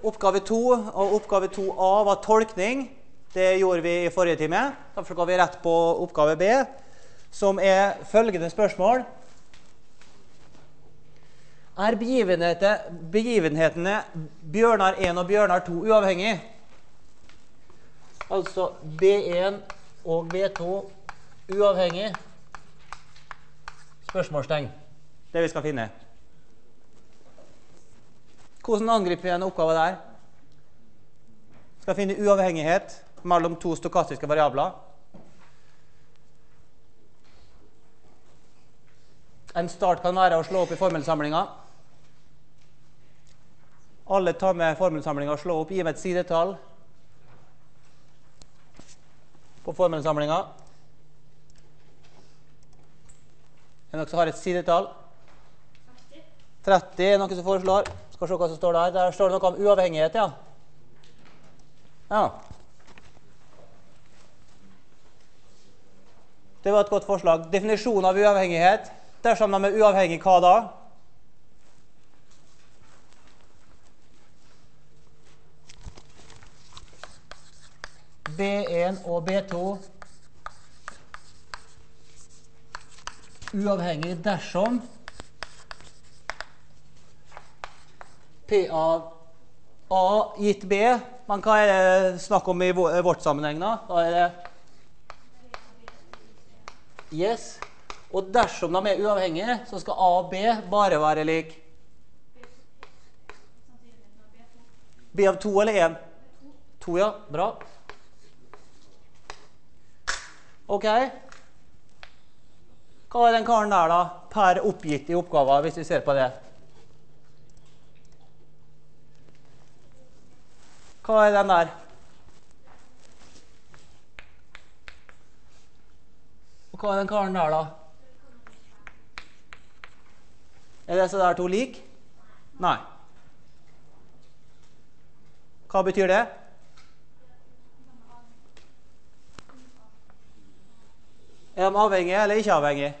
oppgave 2 og oppgave 2a var tolkning. Det gjorde vi i forrige time. Derfor går vi rett på oppgave B, som er følgende spørsmål. Er begivenhetene Bjørnar 1 og Bjørnar 2 uavhengig? Altså B1 og B2 uavhengig? Spørsmålstegn. Det vi skal finne. Hvordan angriper vi en oppgave der? Skal finne uavhengighet mellom to stokastiske variabler. En start kan være å slå opp i formelsamlinga. Alle tar med formelsamlinga og slå opp, gi meg et sidetall på formelsamlinga. Er det noen som har et sidetall? 30 er noen som foreslår. Skal se hva som står der. Der står det noe om uavhengighet, ja. Ja. Det var et godt forslag. Definisjon av uavhengighet. Dersom de er uavhengig, hva da? B1 og B2 uavhengig dersom P av A gitt B. Men hva er det snakk om i vårt sammenheng da? Da er det yes. Og dersom de er uavhengige, så skal A og B bare være lik B av 2 eller 1? 2, ja. Bra. Ok. Hva er den karen der da? Per oppgitt i oppgaven, hvis vi ser på det. Hva er den der? Og hva er den karen der da? Er det så der to lik? Nei. Hva betyr det? Er de avhengige eller ikke avhengige?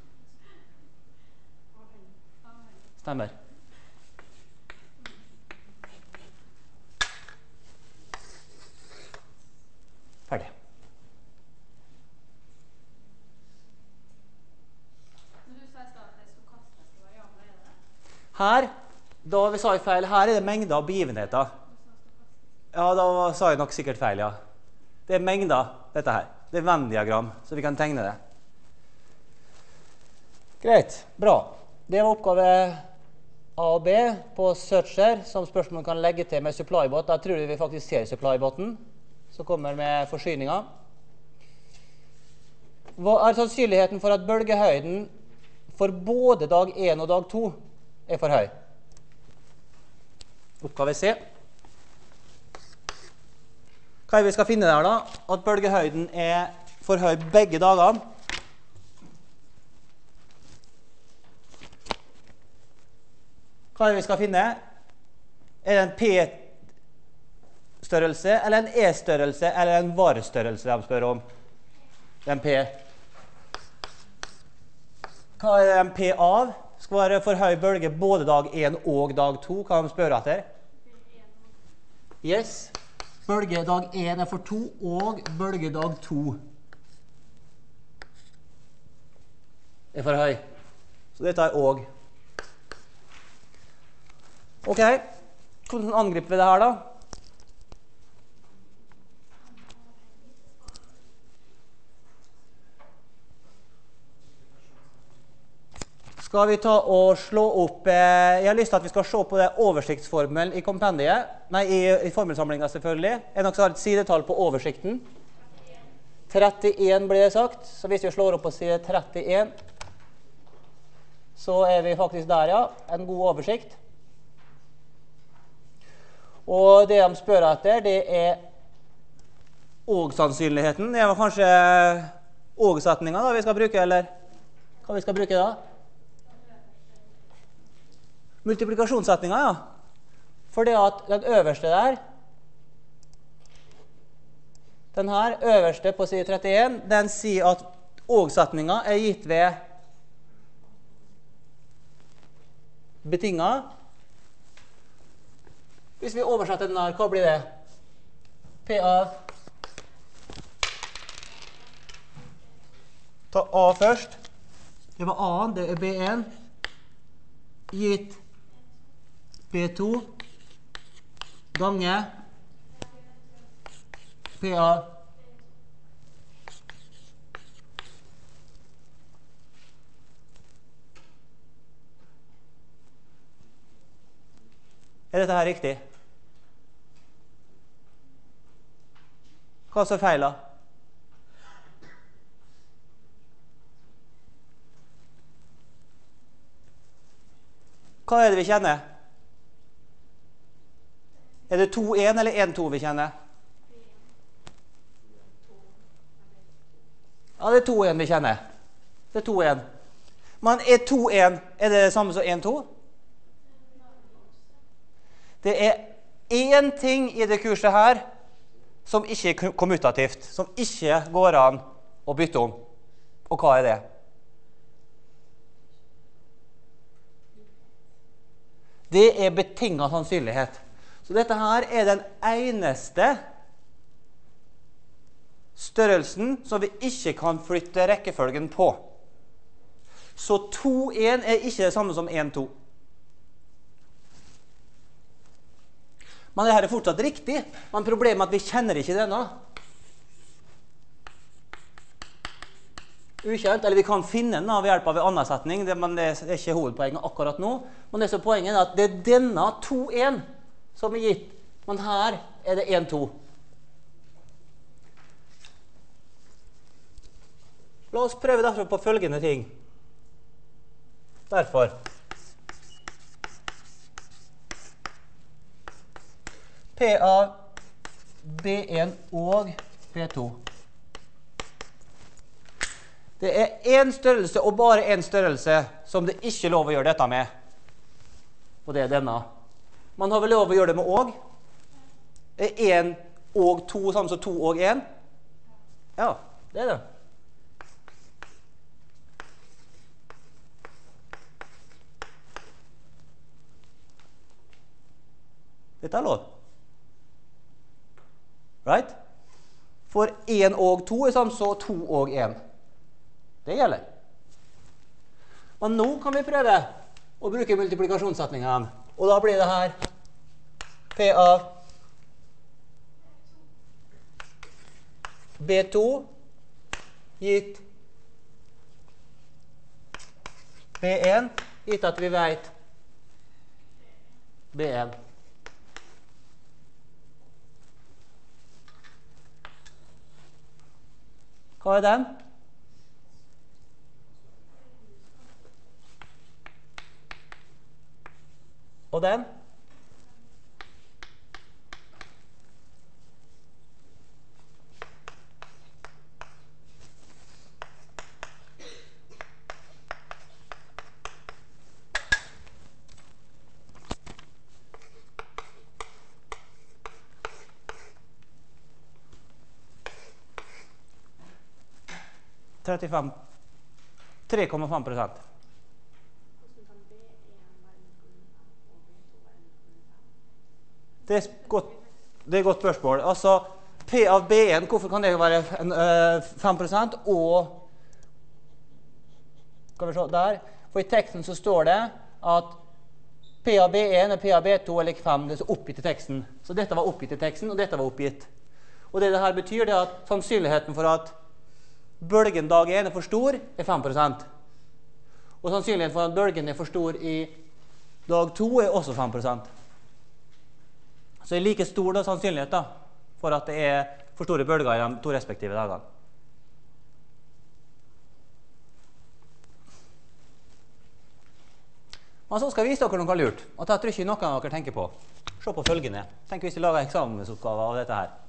Stemmer. Ferdig. Her, da vi sa feil, her er det mengder av begivenheter. Ja, da sa jeg nok sikkert feil, ja. Det er mengder, dette her. Det er Venn-diagram, så vi kan tegne det. Greit, bra. Det var oppgave A og B på Searcher, som spørsmålet kan legge til med supply-bot. Da tror vi faktisk ser supply-boten, som kommer med forsyninger. Hva er sannsynligheten for at bølgehøyden for både dag 1 og dag 2 er for høy? Oppgave C. Hva er det vi skal finne der da? At bølgehøyden er for høy begge dagene. Hva er det vi skal finne? Er det en P-størrelse, eller en E-størrelse, eller en var-størrelse de spør om? Det er en P. Hva er det en P av? Skal være for høy bølge både dag 1 og dag 2. Hva de spør etter? Yes. Bølge dag 1 er for 2, og bølge dag 2 er for høy. Så dette er og. Ok, hvordan angriper vi det her da? Skal vi ta og slå opp, jeg har lyst til at vi skal se på det oversiktsformelen i kompendiet, nei, i formelsamlingen selvfølgelig. Er det noen som har et sidetall på oversikten? 31 blir det sagt, så hvis vi slår opp på side 31, så er vi faktisk der, ja, en god oversikt. Og det de spør etter, det er og-sannsynligheten. Det var kanskje og-setningen da vi skal bruke, eller hva vi skal bruke da? Multiplikasjonssetningen, ja. For det at den øverste der, den her øverste på side 31, den sier at og-setningen er gitt ved betinget Hvis vi oversetter den her, hva blir det? P av... Ta A først. Det var A-en, det er B1. Gitt B2. Gange. P av... Er dette her riktig? Hva så feil da? Hva er det vi kjenner? Er det 2-1 eller 1-2 vi kjenner? Ja, det er 2-1 vi kjenner. Det er 2-1. Men er 2-1, er det samme som 1-2? Det er én ting i det kurset her som ikke er kommutativt, som ikke går an å bytte om. Og hva er det? Det er betinget sannsynlighet. Så dette her er den eneste størrelsen som vi ikke kan flytte rekkefølgen på. Så 2-1 er ikke det samme som 1-2. Men det her er fortsatt riktig, men problemet er at vi kjenner ikke denne. Ukjent, eller vi kan finne den ved hjelp av en annen setning, men det er ikke hovedpoenget akkurat nå. Men det som er poenget er at det er denne 2-1 som er gitt, men her er det 1-2. La oss prøve derfor på følgende ting. Derfor. P av B1 og B2. Det er en størrelse og bare en størrelse som det ikke er lov å gjøre dette med. Og det er denne. Man har vel lov å gjøre det med og? Er 1 og 2 samme som 2 og 1? Ja, det er det. Dette er lov. Right? For 1 og 2 er samme som 2 og 1. Det gjelder. Men nå kan vi prøve å bruke multiplikasjonssetningen. Og da blir det her P av B2 gitt B1 gitt at vi vet B1. Hva er den? Og den? $3,5%. Det er et godt spørsmål. Altså, P av B1, hvorfor kan det være 5%? Og, skal vi se der, for i teksten så står det at P av B1 og P av B2 er lik 5, det er så oppgitt i teksten. Så dette var oppgitt i teksten, og dette var oppgitt. Og det her betyr det at sannsynligheten for at bølgen dag 1 er for stor, er 5%. Og sannsynligheten for at bølgen er for stor i dag 2 er også 5%. Så det er like stor da, sannsynlighet da, for at det er for store bølger i de to respektive dagene. Men så skal jeg vise dere noe lurt, og det tror jeg ikke noen av dere tenker på. Se på følgende. Tenk hvis vi lager eksamensoppgaver av dette her.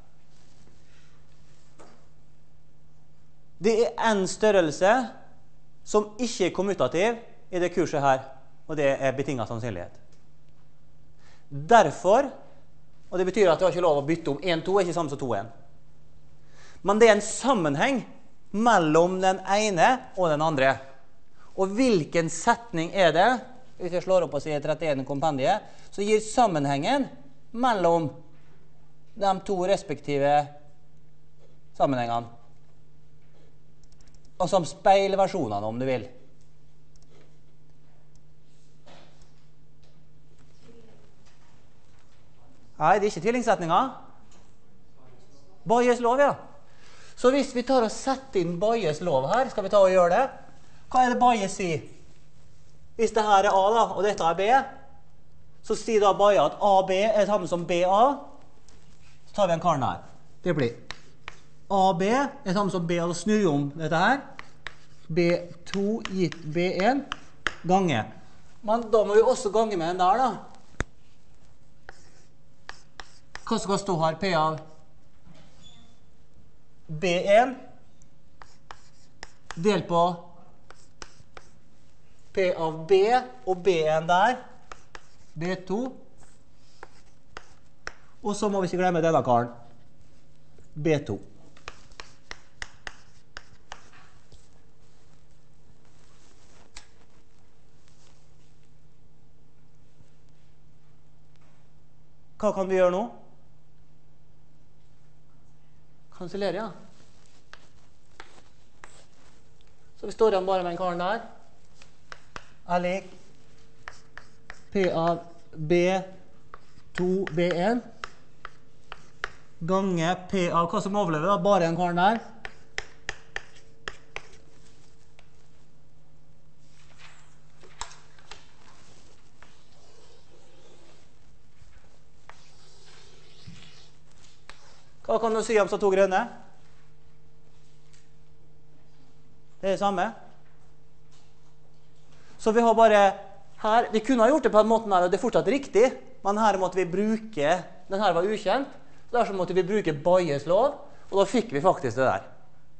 Det er en størrelse som ikke er kommutativ i det kurset her, og det er betinget sannsynlighet. Derfor, og det betyr at det var ikke lov å bytte om 1-2 er ikke samme som 2-1. Men det er en sammenheng mellom den ene og den andre. Og hvilken setning er det, hvis jeg slår opp og sier 31 kompendiet, så gir sammenhengen mellom de to respektive sammenhengene. Og som speilversjonene, om du vil. Nei, det er ikke tvillingsetninger. Bayes lov, ja. Så hvis vi tar og setter inn Bayes lov her, skal vi ta og gjøre det? Hva er det Bayes sier? Hvis dette er A da, og dette er B, så sier da Bayes at AB er det samme som BA. Så tar vi en karen her. Det blir AB er det samme som BA, så snur vi om dette her. B2 gitt B1 gange. Men da må vi også gange med den der da. Hva skal stå her? P av B1 del på P av B og B1 der. B2. Og så må vi ikke glemme denne karen. B2. Hva kan vi gjøre nå? Kansellere, ja. Så vi står igjen bare med en karen der. Er lik P av B2 B1 gange P av hva som overlever da? Bare en karen der. Hva kan du si om så to grønne? Det er det samme. Så vi har bare her, vi kunne ha gjort det på en måte her, og det er fortsatt riktig, men her måtte vi bruke, den her var ukjent, derfor måtte vi bruke Bayes lov, og da fikk vi faktisk det der.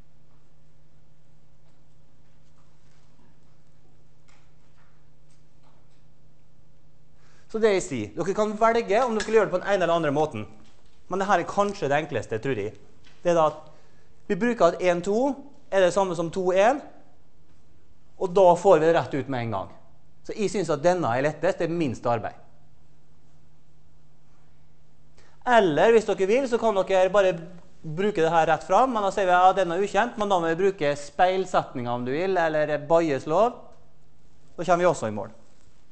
Så det jeg sier, dere kan velge om dere skal gjøre det på den ene eller andre måten. Men dette er kanskje det enkleste, tror jeg. Det er da at vi bruker at 1-2 er det samme som 2-1, og da får vi det rett ut med en gang. Så jeg synes at denne er lettest, det er minst arbeid. Eller hvis dere vil, så kan dere bare bruke det her rett fram, men da sier vi at denne er ukjent, men da må vi bruke speilsetninger om du vil, eller Bayes lov. Da kommer vi også i mål.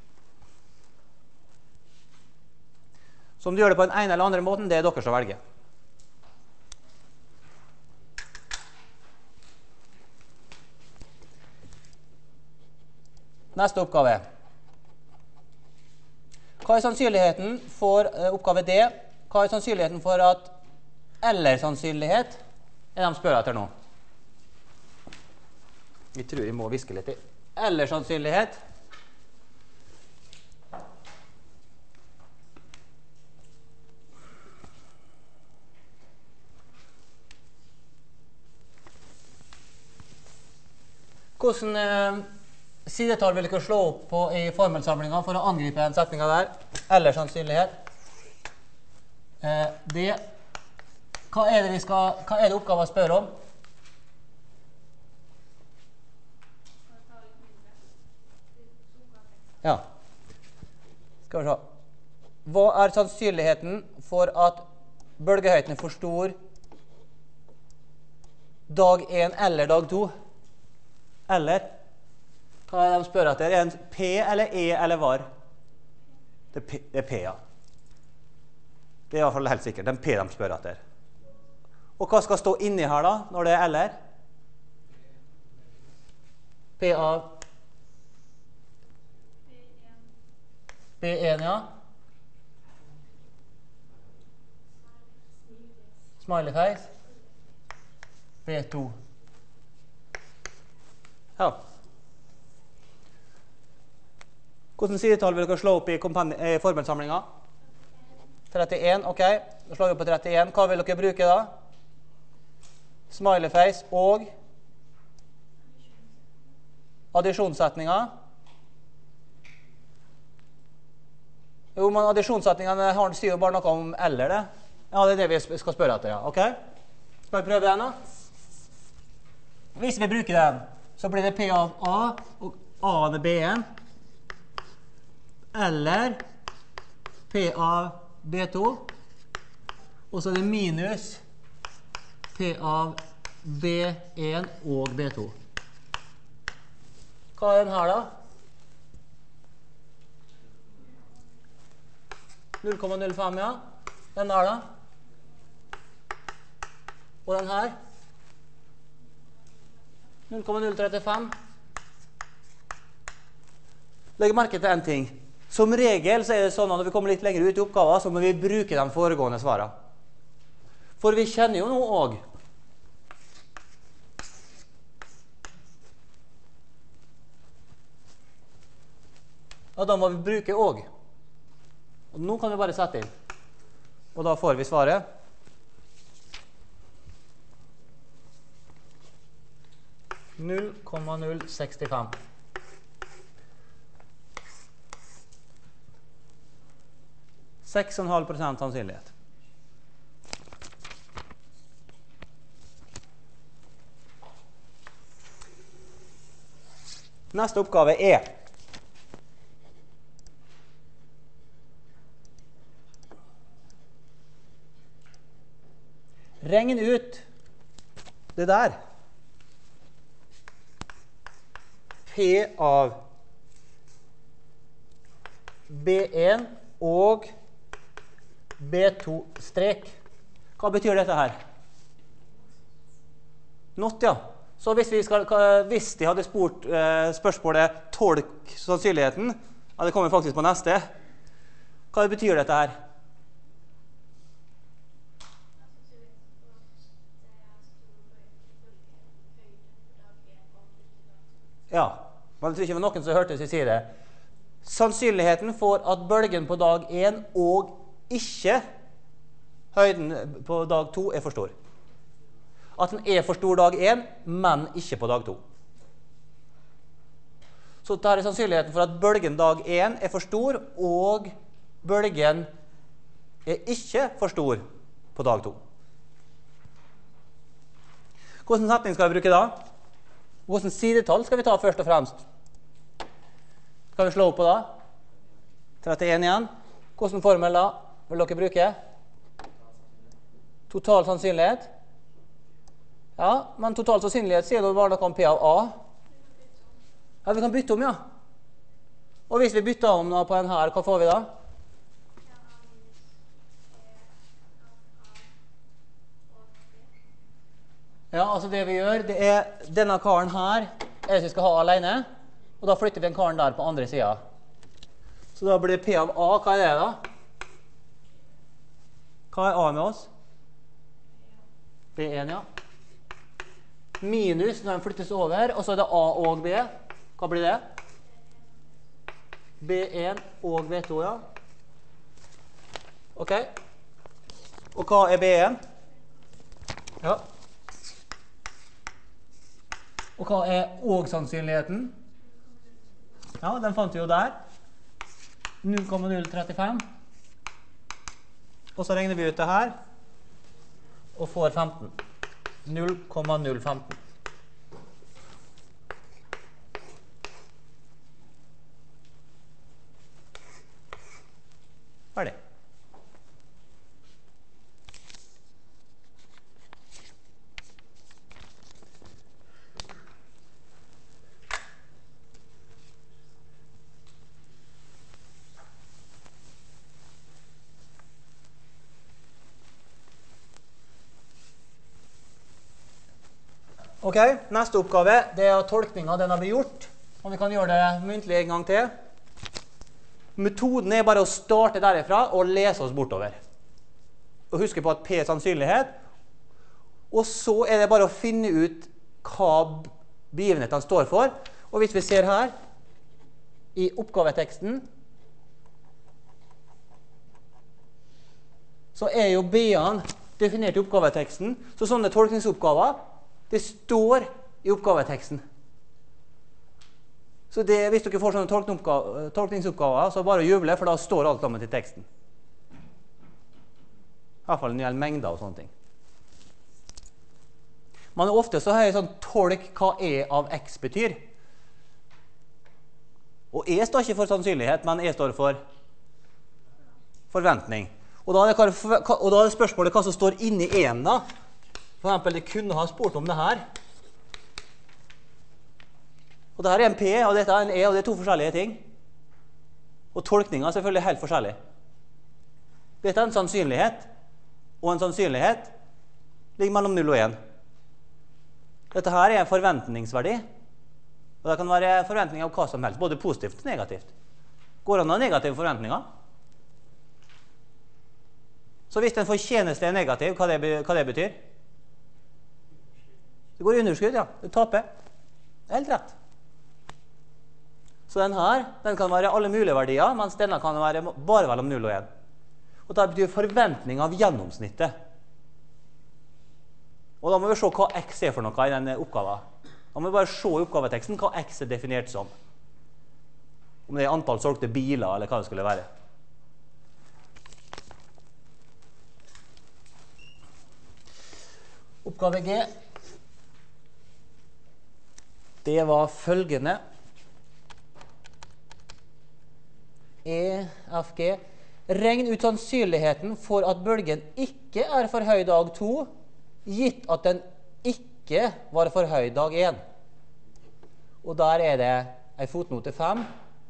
Så om du gjør det på den ene eller andre måten, det er dere som velger. Neste oppgave. Hva er sannsynligheten for oppgave D? Hva er sannsynligheten for at eller-sannsynlighet er de spør etter nå? Vi tror vi må viske litt i. Eller-sannsynlighet. Hvordan sidetall vil dere slå opp på i formelsamlingen for å angripe den setningen der? Eller sannsynlighet. Hva er det oppgaven spør om? Ja. Skal vi se. Hva er sannsynligheten for at bølgehøyden er for stor dag 1 eller dag 2? Eller, hva er det de spør etter? Er det en P eller E eller var? Det er P, ja. Det er i hvert fall helt sikkert. Det er en P de spør etter. Og hva skal stå inni her da, når det er eller? P av B1, ja. Smiley face. B2. Ja. Hvordan sidetall vil dere slå opp i formelsamlingen? 31, ok. Da slår vi på 31. Hva vil dere bruke da? Smiley face og addisjonssetninger. Jo, men addisjonssetningene sier jo bare noe om eller det. Ja, det er det vi skal spørre etter, ja. Ok? Skal vi prøve den da? Hvis vi bruker den, så blir det P av A, og A er B1. Eller P av B2, og så er det minus P av B1 og B2. Hva er den her da? 0,05, ja. Den der da? Og den her? 0,035. Legg merke til en ting. Som regel så er det sånn at når vi kommer litt lenger ut i oppgaven, så må vi bruke de foregående svarene. For vi kjenner jo nå også. Ja, da må vi bruke også. Og nå kan vi bare sette inn. Og da får vi svaret. Null komma 065. Seks og en halv prosent sannsynlighet. Neste oppgave er regn ut det der. P av B1 og B2 strek. Hva betyr dette her? Not, ja. Så hvis de hadde spurt spørsmålet tolk sannsynligheten, ja, det kommer faktisk på neste. Hva betyr dette her? Ja, men jeg tror ikke det var noen som hørte hvis jeg sier det. Sannsynligheten for at bølgen på dag 1 og ikke høyden på dag 2 er for stor. At den er for stor dag 1, men ikke på dag 2. Så dette er sannsynligheten for at bølgen dag 1 er for stor, og bølgen er ikke for stor på dag 2. Hvordan setning skal vi bruke da? Hvordan sidetall skal vi ta først og fremst? Skal vi slå opp på da? 31 igjen. Hvordan formel da vil dere bruke? Total sannsynlighet. Ja, men total sannsynlighet sier du bare noe om P av A. Ja, vi kan bytte om, ja. Og hvis vi bytter om på en her, hva får vi da? Ja, altså det vi gjør, det er denne karen her er det vi skal ha alene, og da flytter vi den karen der på andre siden. Så da blir det P av A. Hva er det da? Hva er A med oss? B1, ja. Minus når den flyttes over, og så er det A og B. Hva blir det? B1 og B2, ja. Ok. Og hva er B1? Ja. Og hva er og-sannsynligheten? Ja, den fant vi jo der. 0,035. Og så regner vi ut det her, og får 15. 0,015. Ferdig. Ok, neste oppgave, det er tolkningen den har vi gjort, og vi kan gjøre det muntlig en gang til. Metoden er bare å starte derifra og lese oss bortover. Og huske på at P er sannsynlighet, og så er det bare å finne ut hva begivenhetene står for. Og hvis vi ser her, i oppgaveteksten, så er jo B-ene definert i oppgaveteksten, så sånne tolkningsoppgaver, det står i oppgaveteksten. Så hvis dere får sånne tolkningsoppgaver, så bare juble, for da står alt sammen i teksten. I hvert fall en hel mengde og sånne ting. Men ofte så har jeg sånn tolk hva E av X betyr. Og E står ikke for sannsynlighet, men E står for forventning. Og da er det spørsmålet hva som står inni 1 da. For eksempel, det kunne ha spurt om det her. Og det her er en P, og dette er en E, og det er 2 forskjellige ting. Og tolkningen er selvfølgelig helt forskjellig. Dette er en sannsynlighet, og en sannsynlighet ligger mellom 0 og 1. Dette her er en forventningsverdi, og det kan være forventninger av hva som helst, både positivt og negativt. Går det an å ha negative forventninger? Så hvis en fortjeneste er negativ, hva det betyr? Det går i underskudd, ja. Du taper. Det er helt rett. Så den kan være alle mulige verdier, mens denne kan være bare mellom 0 og 1. Og det betyr forventning av gjennomsnittet. Og da må vi se hva x er for noe i denne oppgaven. Da må vi bare se i oppgaveteksten hva x er definert som. Om det er antall solgte biler, eller hva det skulle være. Oppgave G. Det var følgende. EFG. Regn ut sannsynligheten for at bølgen ikke er for høy dag 2, gitt at den ikke var for høy dag 1. Og der er det en fotnote 5.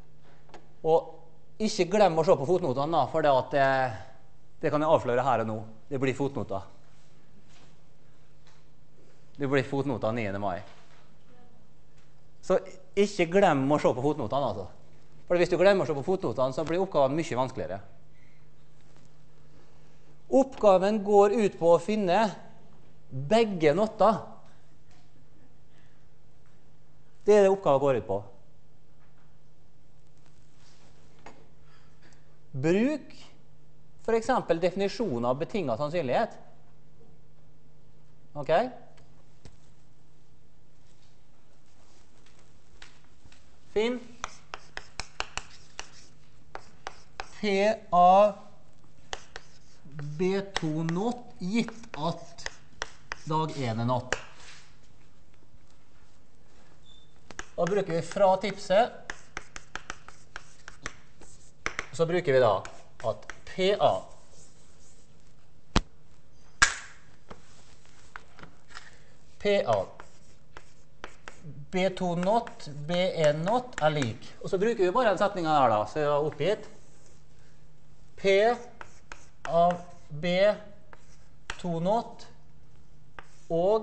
Og ikke glem å se på fotnotene, for det kan jeg avsløre her og nå. Det blir fotnoter. Det blir fotnoter 9. mai. Så ikke glem å se på fotnotene, altså. For hvis du glemmer å se på fotnotene, så blir oppgaven mye vanskeligere. Oppgaven går ut på å finne begge noter. Det er det oppgaven går ut på. Bruk for eksempel definisjonen av betinget sannsynlighet. Ok? Finn. P av B2 not gitt at dag 1 er not. Da bruker vi fra tipset, så bruker vi da at PA B2 not, B1 not er lik. Og så bruker vi bare den setningen her da, så jeg har oppgitt. P av B2 not og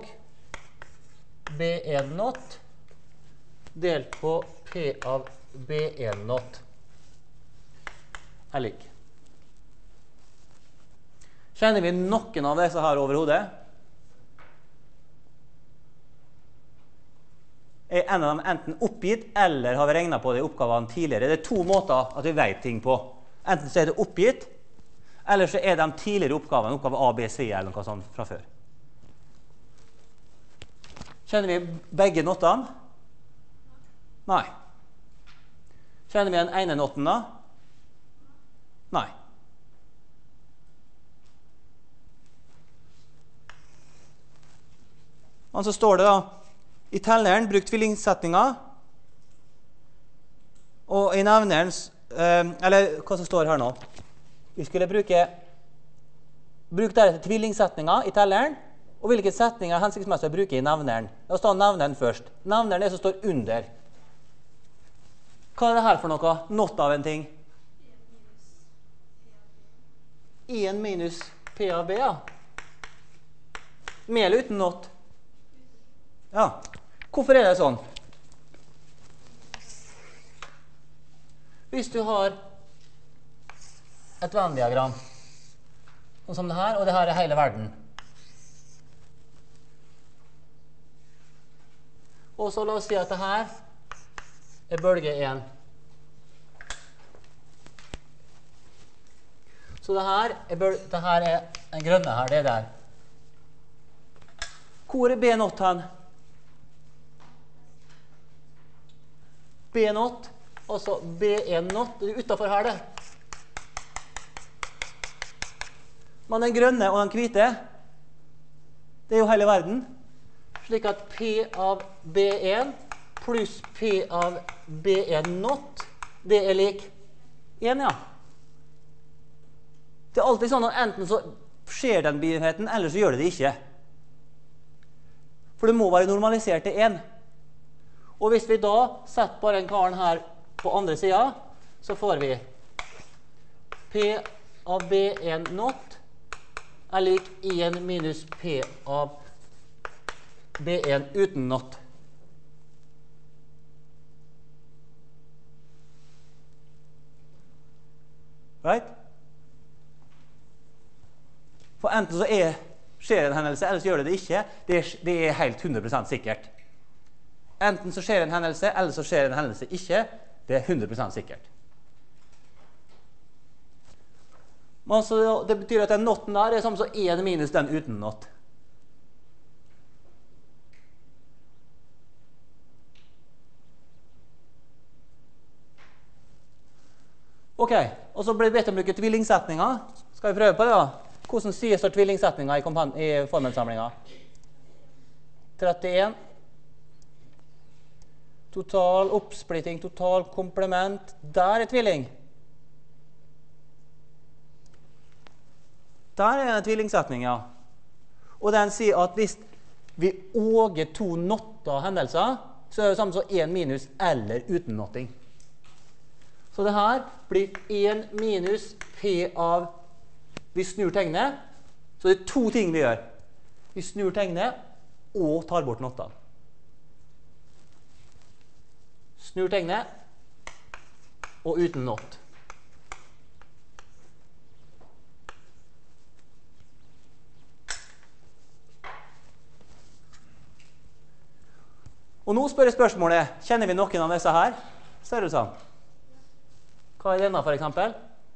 B1 not delt på P av B1 not er lik. Kjenner vi noen av disse her over hodet? Er en av dem enten oppgitt, eller har vi regnet på det i oppgavene tidligere? Det er 2 måter at vi vet ting på. Enten så er det oppgitt, eller så er de tidligere oppgavene, oppgave A, B, C, eller noe sånt fra før. Kjenner vi begge notene? Nei. Kjenner vi den ene noten da? Nei. Og så står det da, i telleren bruk tvillingsetninger, og i nevneren, eller hva som står her nå, vi skulle bruk deretter tvillingsetninger i telleren, og hvilke setninger er hensiktsmessig å bruke i nevneren. Da står nevneren først. Nevneren er det som står under. Hva er det her for noe? Not av en ting. 1 minus P av B, ja. Med eller uten not? Ja. Hvorfor er det sånn? Hvis du har et Venn-diagram, sånn som det her, og det her er hele verden. Og så la oss si at det her er bølge 1. Så det her er den grønne her, det er der. Hvor er B0 hen? B0, altså B1-0, det er utenfor her det. Men den grønne og den hvite, det er jo hele verden. Slik at P av B1 pluss P av B1 not, det er lik 1, ja. Det er alltid sånn at enten så skjer den begivenheten, eller så gjør det ikke. For det må være normalisert til 1. Og hvis vi da setter bare en karen her på andre siden, så får vi P av B1 not er lik 1 minus P av B1 uten not. Right? For enten så skjer en hendelse, eller så gjør det ikke. Det er helt 100% sikkert. Enten så skjer en hendelse, eller så skjer en hendelse ikke. Det er 100% sikkert. Men altså, det betyr at den noten der er samme som 1 minus den uten not. Ok, og så blir det bedt om å bruke tvillingsetninger. Skal vi prøve på det da? Hvordan sier så tvillingsetninger i formelsamlingen? 31. Total oppsplitting, total komplement. Der er tvilling. Der er en tvillingsetning, ja. Og den sier at hvis vi åger 2 notter hendelser, så er det samme som 1 minus eller uten notting. Så det her blir 1 minus P av, vi snur tegnet, så det er 2 ting vi gjør. Vi snur tegnet og tar bort notter. Snur tegnet og uten not. Og nå spør jeg spørsmålet, kjenner vi noen av disse her? Ser det ut sånn? Hva er denne for eksempel?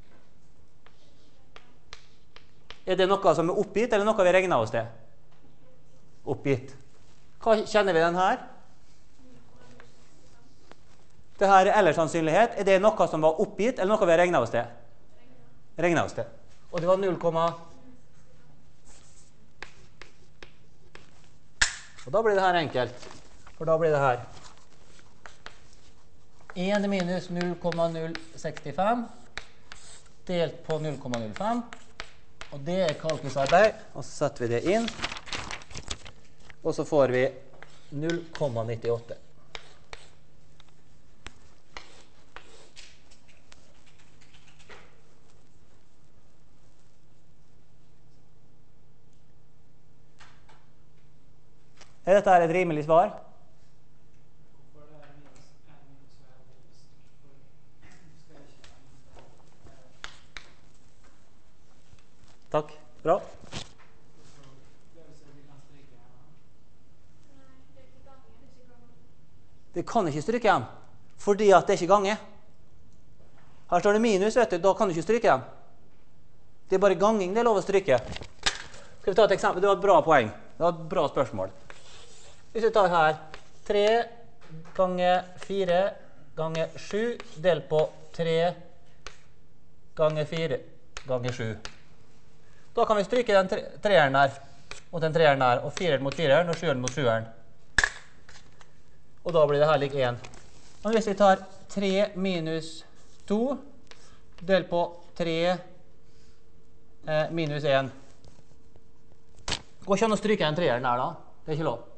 Er det noe som er oppgitt, eller noe vi regner oss til? Oppgitt. Hva kjenner vi den her? Dette er ellers sannsynlighet. Er det noe som var oppgitt, eller noe vi regner oss til? Regner oss til. Og det var 0, og da blir det her enkelt. For da blir det her 1 minus 0,065 delt på 0,05. Og det er kalkusarbeid. Og så setter vi det inn. Og så får vi 0,98. Er dette et rimelig svar? Takk. Bra. Det kan ikke stryke igjen, fordi at det ikke ganger. Her står det minus, vet du, da kan du ikke stryke igjen. Det er bare ganging det er lov å stryke. Skal vi ta et eksempel? Det var et bra poeng. Det var et bra spørsmål. Hvis vi tar her 3 ganger 4 ganger 7 delt på 3 ganger 4 ganger 7. Da kan vi stryke den treeren der, og den treeren der, og 4 mot 4 og 7 mot 7. Og da blir det her lik 1. Men hvis vi tar 3 minus 2 delt på 3 minus 1. Går ikke an å stryke den treeren der da? Det er ikke lov.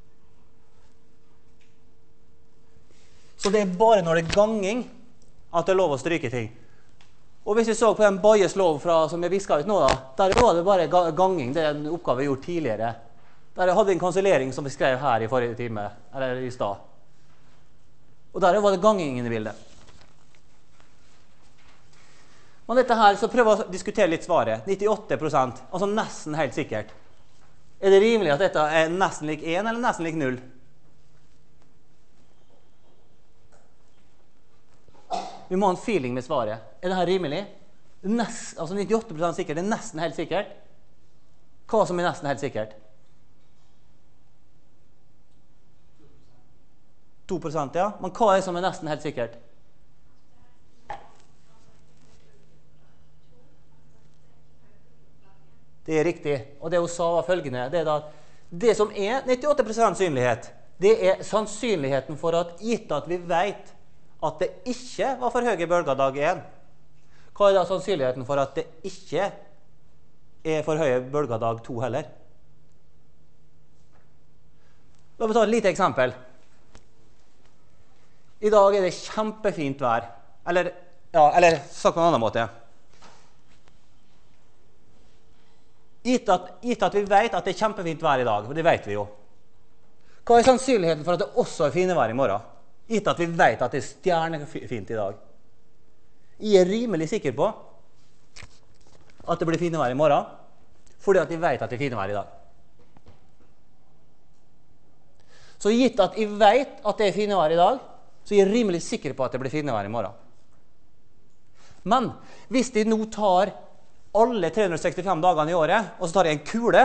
Så det er bare når det er ganging at det er lov å stryke ting. Og hvis vi så på den Bayes lov som jeg visket ut nå da, der var det bare ganging, det er en oppgave vi gjorde tidligere. Der hadde vi en kansellering som vi skrev her i forrige time, eller i stad. Og der var det ganging i bildet. Men dette her, så prøv å diskutere litt svaret. 98%, altså nesten helt sikkert. Er det rimelig at dette er nesten lik 1 eller nesten lik 0? Vi må ha en feeling med svaret. Er dette rimelig? Altså 98% sikkert, det er nesten helt sikkert. Hva som er nesten helt sikkert? 2%, ja. Men hva er som er nesten helt sikkert? Det er riktig. Og det hun sa var følgende, det er da det som er 98% sannsynlighet, det er sannsynligheten for at gitt at vi vet at det ikke var for høye bølger dag 1. Hva da sannsynligheten for at det ikke for høye bølger dag 2 heller? La meg ta et lite eksempel. I dag det kjempefint vær. Eller sagt på en annen måte. Gitt at vi vet at det kjempefint vær i dag, for det vet vi jo. Hva sannsynligheten for at det også fine vær i morgen? Gitt at vi vet at det stjernefint i dag. Jeg rimelig sikker på at det blir fine vær i morgen, fordi at vi vet at det fine vær i dag. Så gitt at jeg vet at det fine vær i dag, så jeg rimelig sikker på at det blir fine vær i morgen. Men hvis de nå tar alle 365 dagene i året, og så tar jeg en kule,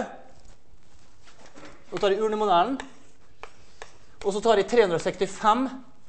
og tar jeg urnemodellen, og så tar jeg 365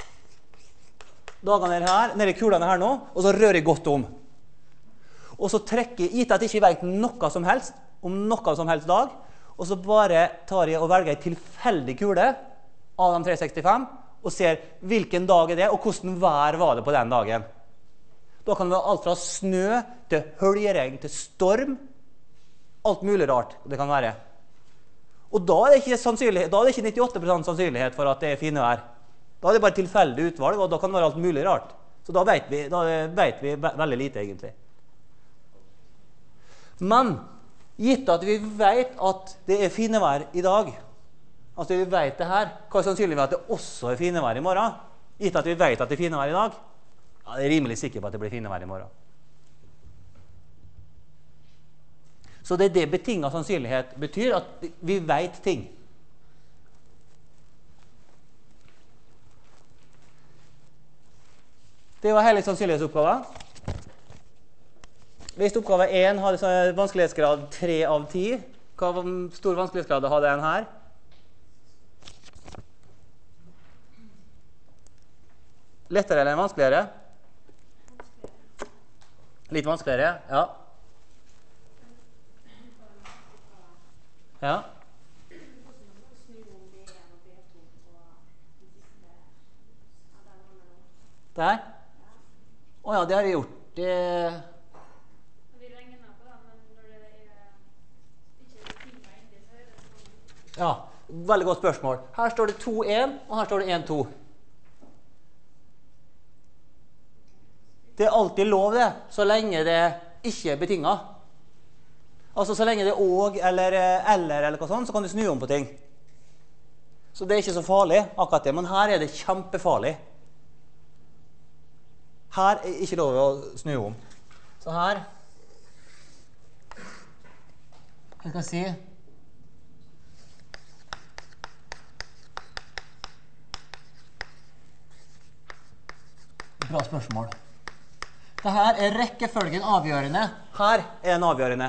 dager nede i kulene her nå, og så rører jeg godt om. Og så trekker jeg, gitt at jeg ikke vet noe som helst, om noe som helst dag, og så bare tar jeg og velger en tilfeldig kule av de 365, og ser hvilken dag er det, og hvordan vær var det på den dagen. Da kan det være alt fra snø til høljeregn til storm, alt mulig rart det kan være. Og da er det ikke 98% sannsynlighet for at det er fine vær. Da er det bare tilfeldig utvalg, og da kan det være alt mulig rart. Så da vet vi veldig lite egentlig. Men gitt at vi vet at det er fine vær i dag, altså vi vet det her, hva er sannsynlig at det også er fine vær i morgen? Gitt at vi vet at det er fine vær i dag, ja, jeg er rimelig sikker på at det blir fine vær i morgen. Så det betinget sannsynlighet betyr at vi vet ting. Det var hele sannsynlighetsoppgaven. Hvis oppgave 1 hadde vanskelighetsgrad 3 av 10, hva stor vanskelighetsgrad hadde den her? Lettere eller vanskeligere? Litt vanskeligere, ja. Ja. Der? Åja, det har jeg gjort. Det... Ja, veldig godt spørsmål. Her står det 2-1, og her står det 1-2. Det er alltid lov det, så lenge det ikke er betinget. Altså så lenge det er og eller hva sånt, så kan du snu om på ting. Så det er ikke så farlig akkurat det, men her er det kjempefarlig. Her er ikke lov å snu om. Så her, hva skal jeg si? Bra spørsmål. Dette er rekkefølgen avgjørende. Her er den avgjørende.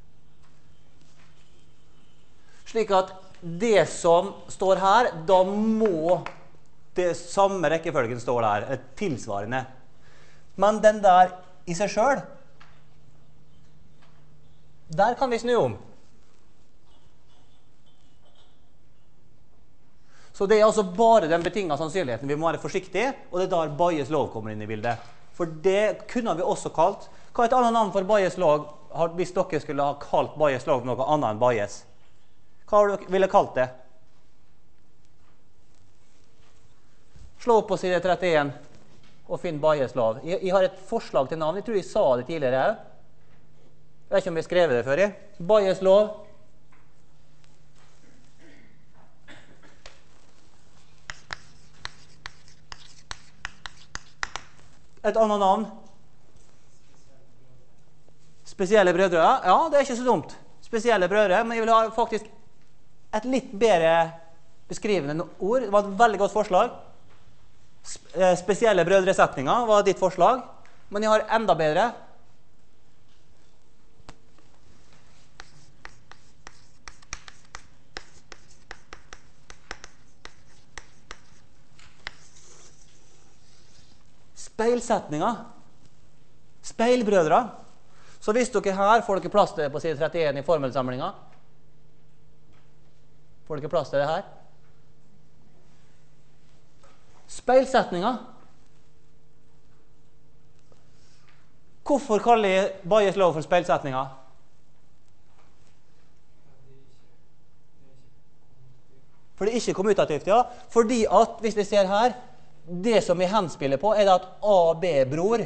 Slik at det som står her, da må det samme rekkefølgen stå der, tilsvarende. Men den der i seg selv, der kan vi snu om. Så det er altså bare den betingede sannsynligheten vi må være forsiktige, og det er der Bayes lov kommer inn i bildet. For det kunne vi også kalt. Hva er et annet navn for Bayes lov, hvis dere skulle ha kalt Bayes lov noe annet enn Bayes? Hva ville dere kalt det? Slå opp på side 31 og finn Bayes lov. Jeg har et forslag til navn. Jeg tror jeg sa det tidligere her. Jeg vet ikke om jeg skrev det før. Bayes lov. Et annet navn. Spesielle brødre. Ja, det er ikke så dumt. Spesielle brødre, men jeg vil ha faktisk et litt bedre beskrivende ord. Det var et veldig godt forslag. Spesielle brødresetninger var ditt forslag, men jeg har enda bedre. Speilsetninger. Speilbrødre. Så hvis dere her får dere plass til det på side 31 i formelsamlinga. Får dere plass til det her? Speilsetninger. Hvorfor kaller jeg Bayes lov for speilsetninger? For det ikke kommutativt, ja. Fordi at, hvis vi ser her, det som vi henspiller på, er at AB-bror.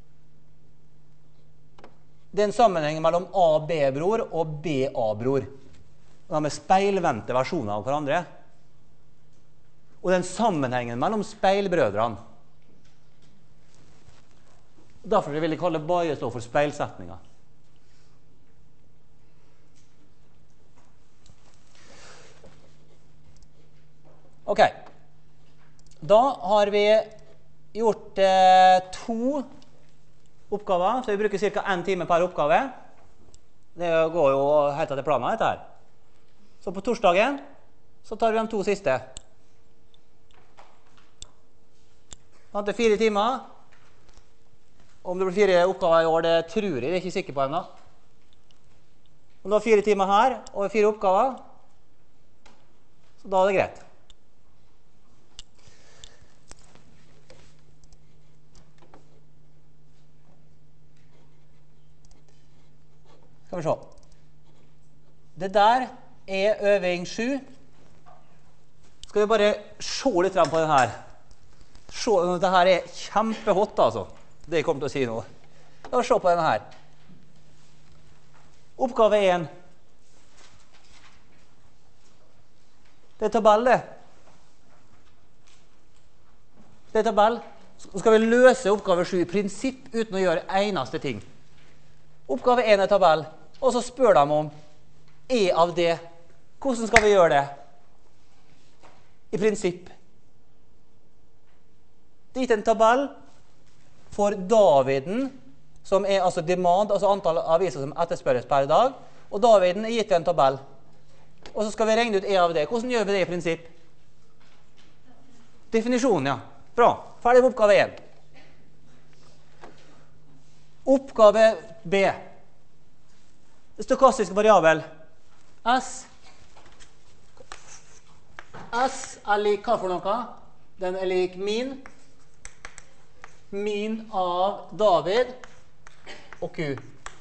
Det er en sammenheng mellom AB-bror og BA-bror. De er speilvendte versjoner av hverandre. Og den sammenhengen mellom speilbrødrene. Derfor vil jeg kalle Bayes lov for speilsetninger. Ok. Da har vi gjort 2 oppgaver, så vi bruker ca. 1 time per oppgave. Det går jo helt etter planen dette her. Så på torsdagen så tar vi de 2 siste. Da er det 4 timer. Om det blir 4 oppgaver i år, det tror jeg, det er ikke sikker på ennå. Og da 4 timer her, og 4 oppgaver, så da er det greit. Skal vi se. Det der er øving 7. Skal vi bare se litt på den her. Dette her er kjempehot, altså. Det jeg kommer til å si nå. La oss se på denne her. Oppgave 1. Det er tabell, det. Det er tabell. Så skal vi løse oppgave 7 i prinsipp uten å gjøre eneste ting. Oppgave 1 er tabell, og så spør de om E av det. Hvordan skal vi gjøre det? I prinsipp. Det er gitt en tabell for Daviden, som er altså demand, altså antall aviser som etterspørres per dag, og Daviden er gitt en tabell. Og så skal vi regne ut E av det. Hvordan gjør vi det i prinsipp? Definisjonen, ja. Bra. Ferdig med oppgave 1. Oppgave B. Stokastiske variabel. S er lik hva for noe? Den er lik min av David og Q.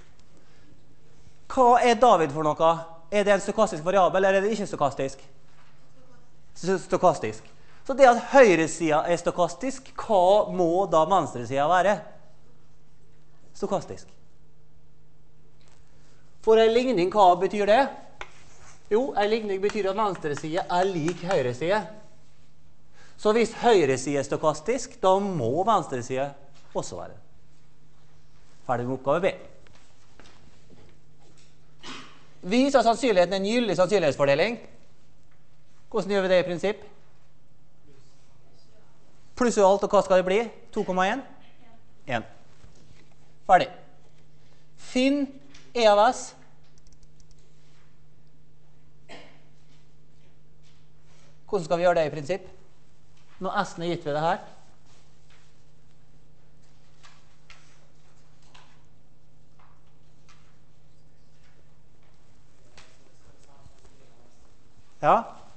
Hva er David for noe? Er det en stokastisk variabel, eller er det ikke stokastisk? Stokastisk. Så det at høyresiden er stokastisk, hva må da venstresiden være? Stokastisk. For en ligning, hva betyr det? Jo, en ligning betyr at venstresiden er lik høyresiden. Så hvis høyresiden er stokastisk, da må venstresiden også være. Ferdig med oppgave B. Viser sannsynligheten en gyldig sannsynlighetsfordeling? Hvordan gjør vi det i prinsipp? Pluss alt, og hva skal det bli? 2,1? 1. Ferdig. Finn E av S. Hvordan skal vi gjøre det i prinsipp? Når S-en er gitt ved det her. Ja.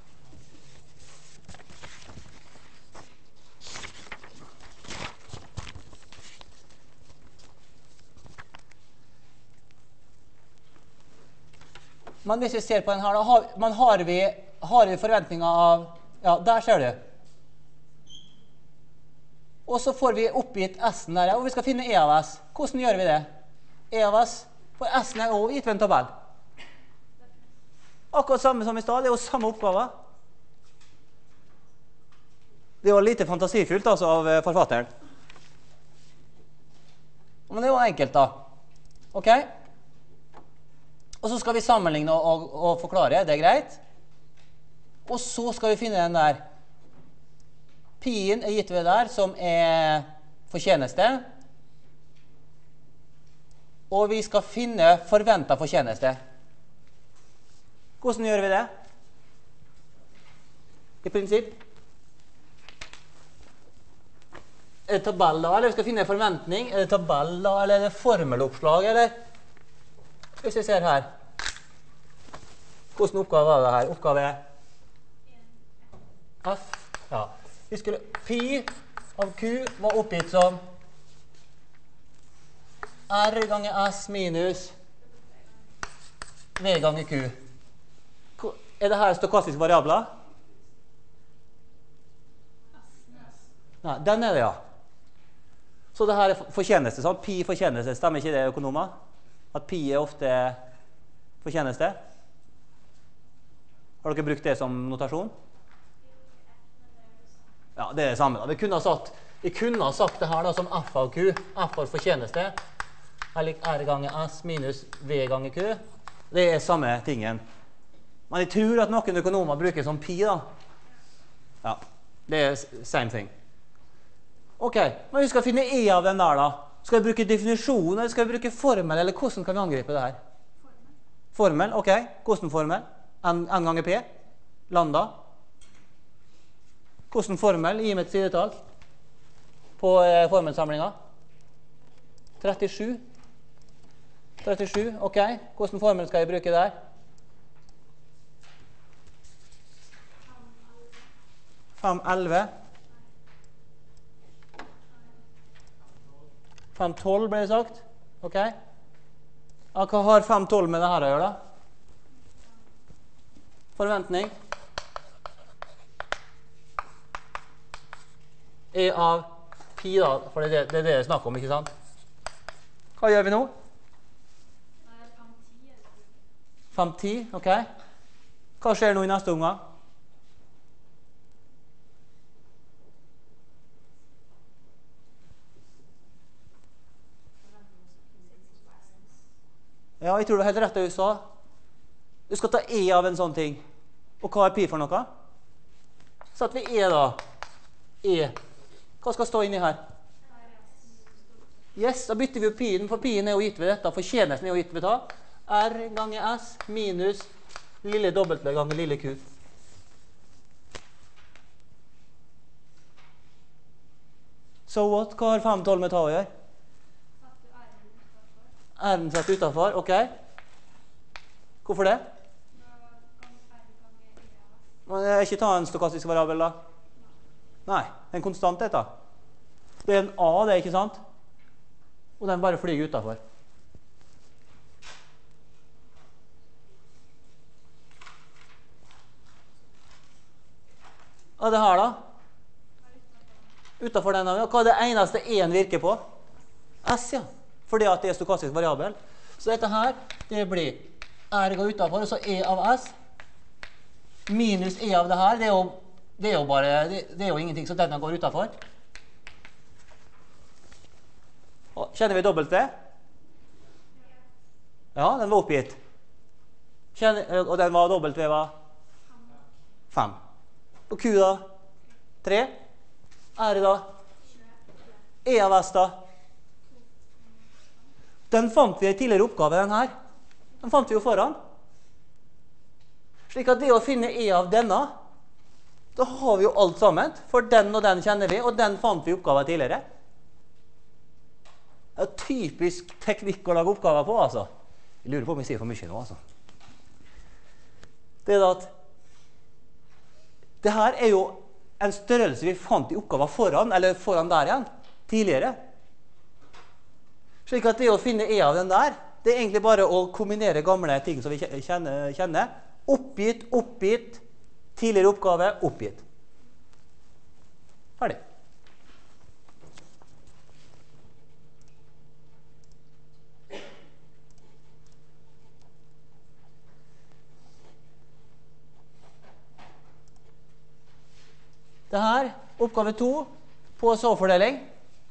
Men hvis vi ser på den her, da har vi forventninger av, ja, der ser du. Og så får vi oppgitt S-en der, og vi skal finne E av S. Hvordan gjør vi det? E av S, for S-en er også gitt ved en tabell. Akkurat samme som i stad, det er jo samme oppgave. Det var lite fantasifullt altså av forfatteren. Men det var enkelt da. Ok? Og så skal vi sammenligne og forklare, det er greit. Og så skal vi finne den der. Pi-en er gitt ved der, som er fortjeneste. Og vi skal finne forventet fortjeneste. Hvordan gjør vi det? I prinsipp. Er det tabell da, eller vi skal finne en forventning? Er det tabell da, eller er det formeloppslag, eller? Hvis vi ser her. Hvordan oppgave var det her? Oppgave F. Ja. Vi skulle, pi av Q var oppgitt som R ganger S minus V ganger Q. Er det her stokastiske variabler? Nei, den er det, ja. Så det her er fortjeneste, sant? Pi fortjeneste, stemmer ikke det, økonomer? At pi er ofte fortjeneste? Har dere brukt det som notasjon? Ja, det er det samme da. Vi kunne ha sagt det her da, som f av q, f av fortjeneste, er lik r ganger s minus v ganger q. Det er samme tingen. Men jeg tror at noen økonomer bruker som pi da. Ja, det er same thing. Ok, men vi skal finne e av den der da. Skal vi bruke definisjon, eller skal vi bruke formel, eller hvordan kan vi angripe det her? Formel, ok. Hvordan formel? N ganger P, lambda. Hvordan formel gir meg et sidetall på formelsamlingen? 37. 37, ok. Hvordan formel skal jeg bruke der? 5,11. 5,12 ble det sagt. Ok. Ja, hva har 5,12 med det her å gjøre da? Forventning. E av pi da, for det er det det er snakk om, ikke sant? Hva gjør vi nå? 5,10, ok. Hva skjer nå i neste omgang? Ja, jeg tror det er helt rett det du sa. Du skal ta e av en sånn ting. Og hva er pi for noe? Så at vi e da. E. Hva skal stå inni her? Yes, da bytter vi jo pi-en, for pi-en er jo gitt ved dette. Fortjenesten er jo gitt ved da. R ganger S minus lille W ganger lille Q. So what? Hva har 5,12 med ta å gjøre? R-en satt utenfor, ok. Hvorfor det? Men jeg ikke ta en stokastisk variabel da? Nei, det er en konstant dette. Det er en A, det er ikke sant? Og den bare flyger utenfor. Og det her da? Utenfor den, hva er det eneste en virker på? S, ja. Fordi at det er stokastisk variabel. Så dette her, det blir R går utenfor, og så E av S minus E av det her, det er jo bare, det er jo ingenting, så denne går utenfor. Kjenner vi dobbelt det? Ja, den var oppgitt. Og den var dobbelt ved hva? 5. Og Q da? 3. R da? E av S da? Den fant vi i tidligere oppgave, den her. Den fant vi jo foran. Slik at det å finne E av denne, da har vi jo alt sammen. For den og den kjenner vi, og den fant vi i oppgaven tidligere. Det er typisk teknikk å lage oppgaver på, altså. Jeg lurer på om jeg sier for mye nå, altså. Det er at det her er jo en størrelse vi fant i oppgaven foran, eller foran der igjen, tidligere. Slik at det å finne E av den der, det er egentlig bare å kombinere gamle ting som vi kjenner. Oppgitt, oppgitt, tidligere oppgave, oppgitt. Ferdig. Det her, oppgave 2, på så-fordeling.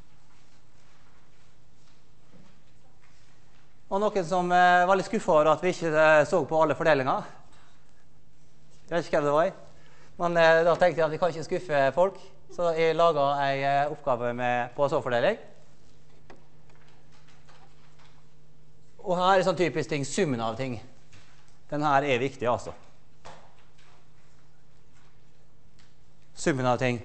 Og noen som var litt skuffet over at vi ikke så på alle fordelinger. Jeg vet ikke hvem det var. Men da tenkte jeg at vi kan ikke skuffe folk. Så jeg laget en oppgave med på så-fordeling. Og her er sånn typisk ting, summen av ting. Den her er viktig, altså. Summen av ting.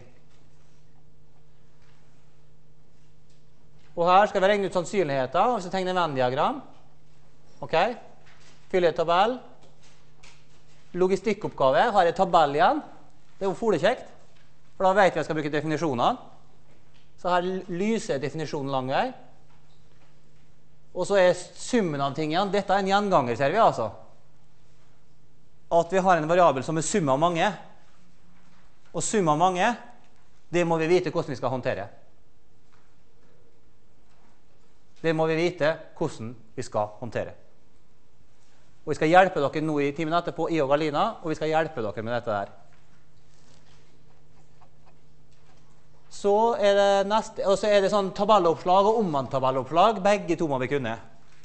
Og her skal vi regne ut sannsynligheter, og så tegne Venn-diagram. Ok, fylle et tabell. Logistikkoppgave, har jeg tabell igjen. Det er jo folekjekt, for da vet vi at jeg skal bruke definisjoner. Så her lyser definisjonen lang vei. og så er summen av tingene. Dette er en gjenganger, ser vi altså. At vi har en variabel som er sum av mange. Og sum av mange, det må vi vite hvordan vi skal håndtere. Det må vi vite hvordan vi skal håndtere. Og vi skal hjelpe dere nå i timen etterpå, I og Galina, og vi skal hjelpe dere med dette her. Så er det neste, og så er det sånn tabelloppslag og omvendt tabelloppslag. Begge to må vi kunne.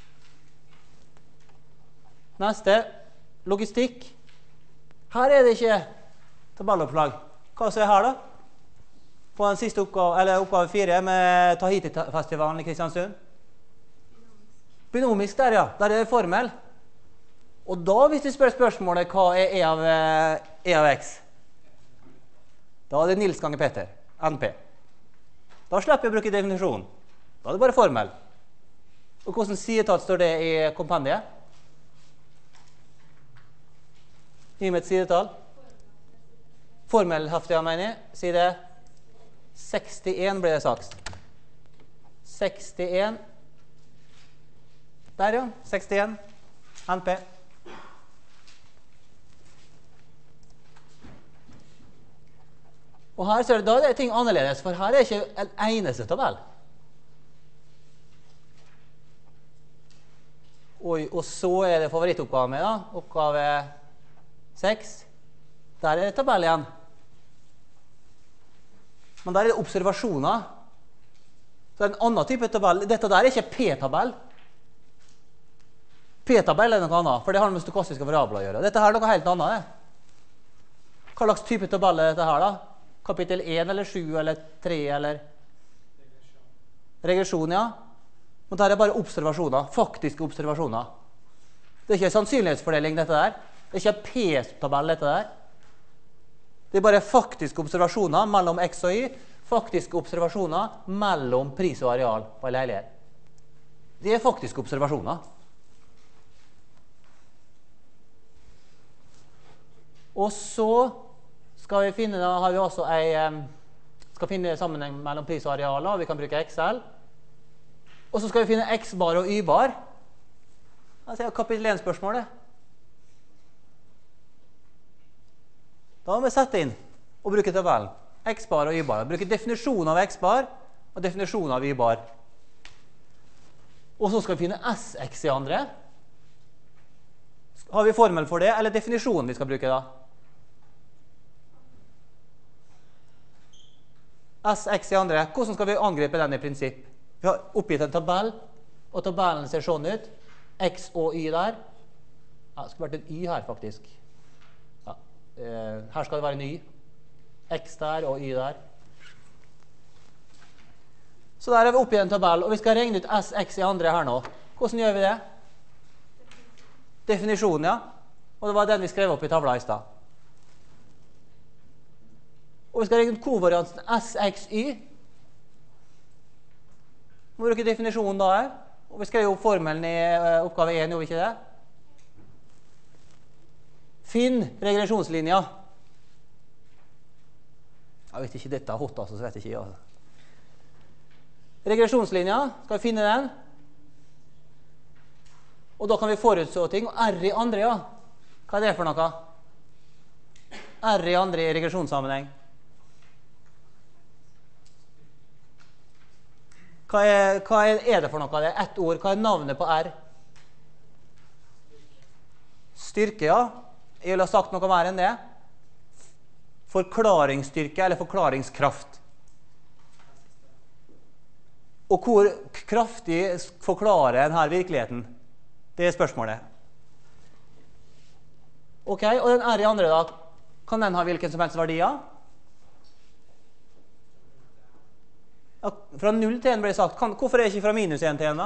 Neste, logistikk. Her er det ikke tabelloppslag. Hva er her da? På den siste oppgave, eller oppgave 4 med Tahiti-festivalen I Kristiansund. Binomisk der, ja. Der er det formel. Og da, hvis du spør spørsmålet, hva er E av X? Da er det Nils ganger Peter, NP. Da slipper jeg å bruke definisjon. Da er det bare formel. Og hvordan sidetall står det I kompendiet? Gi meg et sidetall. Formelheftet, jeg mener, side 61 ble det sagt. 61. Der, ja. 61. NP. Og her ser du, da er det ting annerledes, for her er ikke en eneste tabell. Og så er det favorittoppgave med, da. Oppgave 6. Der er det tabell igjen. Men der er det observasjoner. Så er det en annen type tabell. Dette der er ikke P-tabell. P-tabell er noe annet, for det har med stokastiske variabler å gjøre. Dette her er noe helt annet. Hva slags type tabell er dette her da? Kapittel 1 eller 7 eller 3 eller? Regresjon, ja. Men dette er bare observasjoner, faktiske observasjoner. Det er ikke sannsynlighetsfordeling dette der. Det er ikke P-tabell dette der. Det er bare faktiske observasjoner mellom X og Y, faktiske observasjoner mellom pris og areal på en leilighet. Det er faktiske observasjoner. Og så skal vi finne, da har vi også skal finne sammenheng mellom pris og arealer, og vi kan bruke Excel. Og så skal vi finne X-bar og Y-bar. Altså kapittel 1-spørsmålet. Da må vi sette inn og bruke tabellen. X-bar og Y-bar. Bruke definisjon av X-bar og definisjon av Y-bar. Og så skal vi finne SX I andre. Har vi formel for det, eller definisjonen vi skal bruke da? SX I andre. Hvordan skal vi angripe den I prinsipp? Vi har oppgitt en tabell, og tabellen ser sånn ut. X og Y der. Ja, det skulle vært en Y her faktisk. Ja. Her skal det være en Y. X der og Y der. Så der har vi oppgitt en tabell, og vi skal regne ut SX I andre her nå. Hvordan gjør vi det? Definisjonen, ja. Og det var den vi skrev opp I tavla I sted. Og vi skal regne ut kovariansen SXY. Må bruke definisjonen da her. Og vi skrev jo formelen I oppgave 1, gjorde vi ikke det? Finn regresjonslinja. Jeg vet ikke, dette er hot, altså, så vet jeg ikke. Altså. Regresjonslinja, skal vi finne den? Og da kan vi forutså ting. Og R I andre, ja. Hva er det for noe? R I andre I regresjonssammenheng. Hva er det for noe? Det er ett ord. Hva er navnet på R? Styrke, ja. Jeg vil ha sagt noe mer enn det. Forklaringsstyrke eller forklaringskraft. Og hvor kraftig forklarer denne virkeligheten? Det er spørsmålet. Ok, og den R I andre da, kan den ha hvilken som helst verdier? Ja, fra 0 til 1 ble det sagt. Hvorfor er det ikke fra minus 1 til 1 da?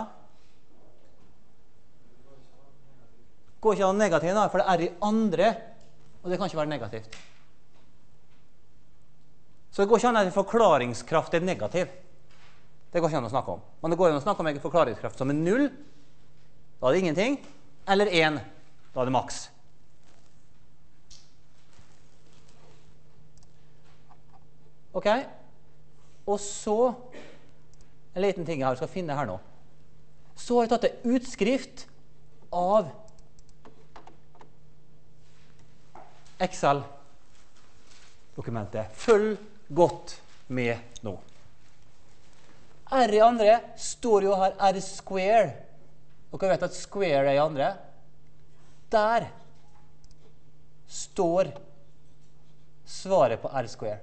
Går ikke an negativt da, for det er R I andre, og det kan ikke være negativt. Så det går ikke an at forklaringskraft er negativ. Det går ikke an å snakke om. Men det går an å snakke om en forklaringskraft som er 0, da er det ingenting, eller 1, da er det maks. Ok, og så en liten ting jeg skal finne her nå. så har jeg tatt en utskrift av Excel-dokumentet. Følg godt med nå. R i andre står jo her R square. Dere vet at square er i andre. Der står svaret på R square.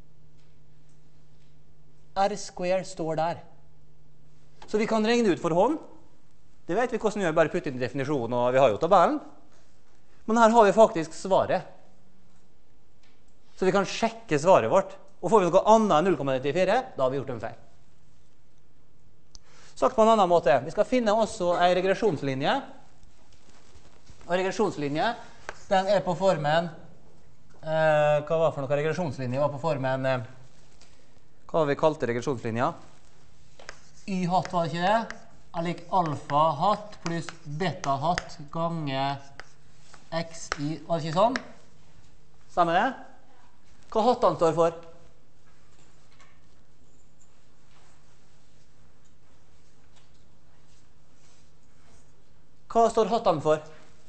R square står der. Så vi kan regne ut for hånd. Det vet vi hvordan vi gjør, bare putte inn i definisjonen, og vi har jo tabellen. Men her har vi faktisk svaret. Så vi kan sjekke svaret vårt. Og får vi noe annet enn 0,94, da har vi gjort en feil. Sagt på en annen måte, vi skal finne også en regresjonslinje. Og regresjonslinje, den er på formen, hva var for noe regresjonslinje? Var på formen, hva har vi kalt regresjonslinja? Y hatt var det ikke det? Er lik alfa hatt pluss beta hatt ganger xi, var det ikke sånn? Stemmer det? Hva hattene står for? Hva står hattene for?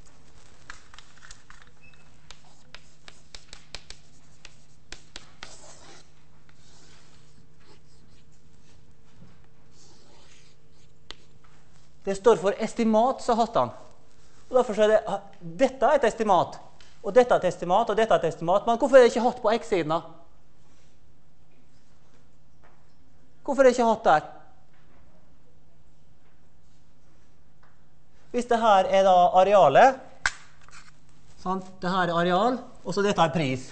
Det står for estimat, sa hattene. Og derfor er det, dette er et estimat, og dette er et estimat, og dette er et estimat. Men hvorfor er det ikke hatt på x-siden da? Hvorfor er det ikke hatt der? Hvis det her er da arealet, sant? Det her er areal, og så dette er pris.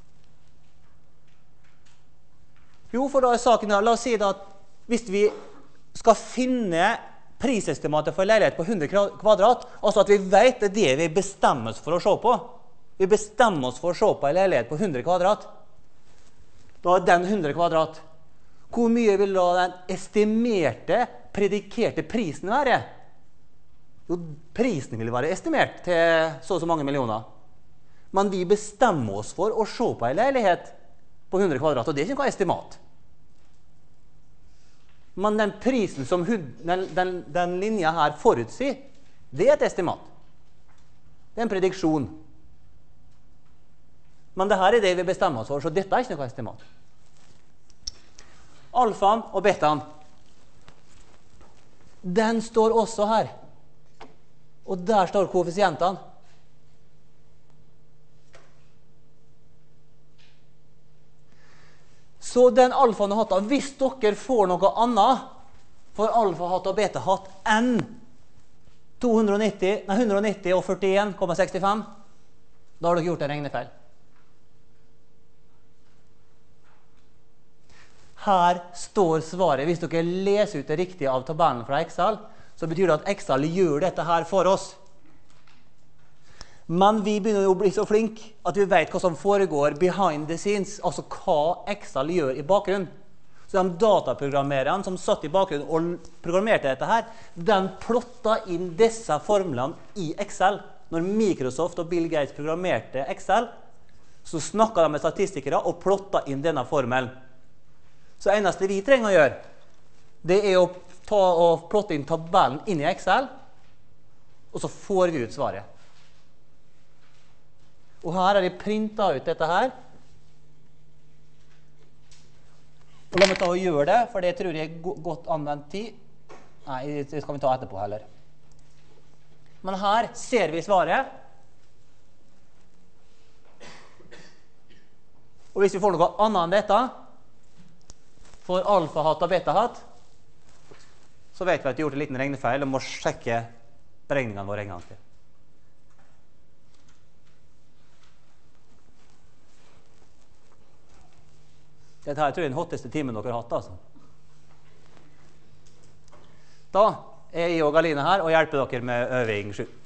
Jo, for da er saken her, la oss si da at hvis vi skal finne prisestimatet for leilighet på 100 kvadrat, altså at vi vet det er det vi bestemmer oss for å se på. Vi bestemmer oss for å se på en leilighet på 100 kvadrat. Da er den 100 kvadrat. Hvor mye vil da den estimerte, predikerte prisen være? Jo, prisen vil være estimert til så og så mange millioner. Men vi bestemmer oss for å se på en leilighet på 100 kvadrat, og det er ikke noe estimat. Men den prisen som den linja her forutsier, det er et estimat. Det er en prediksjon. Men det her er det vi bestemmer oss for, så dette er ikke noe estimat. Alfaen og betaen, den står også her. Og der står koeffisientene. Så den alfaen og hatta, hvis dere får noe annet for alfa-hatt og beta-hatt enn 190 og 41,65, da har dere gjort en regnefeil. Her står svaret. Hvis dere leser ut det riktige av tabellen fra Excel, så betyr det at Excel gjør dette her for oss. Men vi begynner jo å bli så flinke at vi vet hva som foregår behind the scenes, altså hva Excel gjør i bakgrunnen. Så de dataprogrammererne som satt i bakgrunnen og programmerte dette her, den plottet inn disse formlene i Excel. Når Microsoft og Bill Gates programmerte Excel, så snakket de med statistikere og plottet inn denne formelen. Så det eneste vi trenger å gjøre, det er å ta og plotte inn tabellen inn i Excel, og så får vi ut svaret. Og her har de printet ut dette her. Og la meg ta og gjøre det, for det tror jeg er godt anvendt tid. Nei, det skal vi ta etterpå heller. Men her ser vi svaret. Og hvis vi får noe annet enn dette, for alfa-hatt og beta-hatt, så vet vi at vi har gjort en liten regnefeil og må sjekke beregningene våre en gang til. Dette her tror jeg er den hotteste timen dere har hatt, altså. Da er jeg og Galine her og hjelper dere med øving 7.